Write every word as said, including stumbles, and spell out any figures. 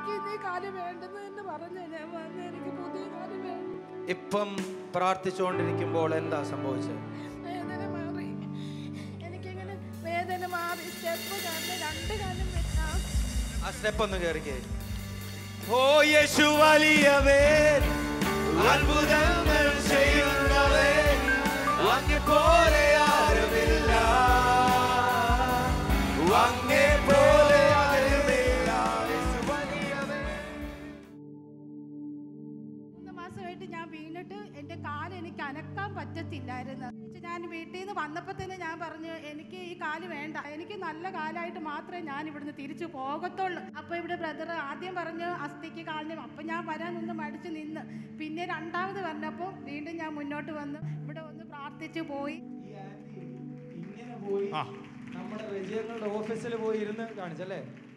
എനിക്ക് ഇനി കാല് വേണ്ടെന്ന് തന്നെ പറഞ്ഞു ഞാൻ വന്ന്. എനിക്ക് പുതിയ കാല് വേണം. ഇപ്പം പ്രാർത്ഥിച്ചുകൊണ്ടിരിക്കുമ്പോൾ എന്താ സംഭവിച്ചത്? വേദന മാറി. എനിക്കിങ്ങനെ വേദന മാറി. സ്റ്റെപ്പ് കാരണം രണ്ട് കാലം വെച്ചാൽ ആ സ്റ്റെപ്പ് ഒന്ന് കയറിക്കേ. ഓ യേശു വലിയവൻ, അത്ഭുതങ്ങൾ ചെയ്യുന്നവൻ, അങ്ങേ പോലെ ആരുമില്ല, അങ്ങേ പോലെ ആരുമില്ല. മൂന്ന് മാസമായിട്ട് ഞാൻ വീണിട്ട് എൻ്റെ കാല് എനിക്ക് അനക്കാൻ പറ്റത്തില്ലായിരുന്നു. ഞാൻ വീട്ടിൽ നിന്ന് വന്നപ്പോൾ തന്നെ ഞാൻ പറഞ്ഞു എനിക്ക് ഈ കാല് വേണ്ട, എനിക്ക് നല്ല കാലായിട്ട് മാത്രമേ ഞാൻ ഇവിടുന്ന് തിരിച്ചു പോകത്തുള്ളൂ. അപ്പോൾ ഇവിടെ ബ്രദർ ആദ്യം പറഞ്ഞു അസ്ഥിക്ക് കാലിന്. അപ്പം ഞാൻ വരാനൊന്ന് മടിച്ച് നിന്ന്. പിന്നെ രണ്ടാമത് പറഞ്ഞപ്പോൾ വീണ്ടും ഞാൻ മുന്നോട്ട് വന്ന് ഇവിടെ ഒന്ന് പ്രാർത്ഥിച്ചു പോയി. ഇങ്ങനെ പോയി നമ്മുടെ വിജയങ്ങളുടെ ഓഫീസിൽ പോയി ഇരുന്ന് കാണിച്ചല്ലേ?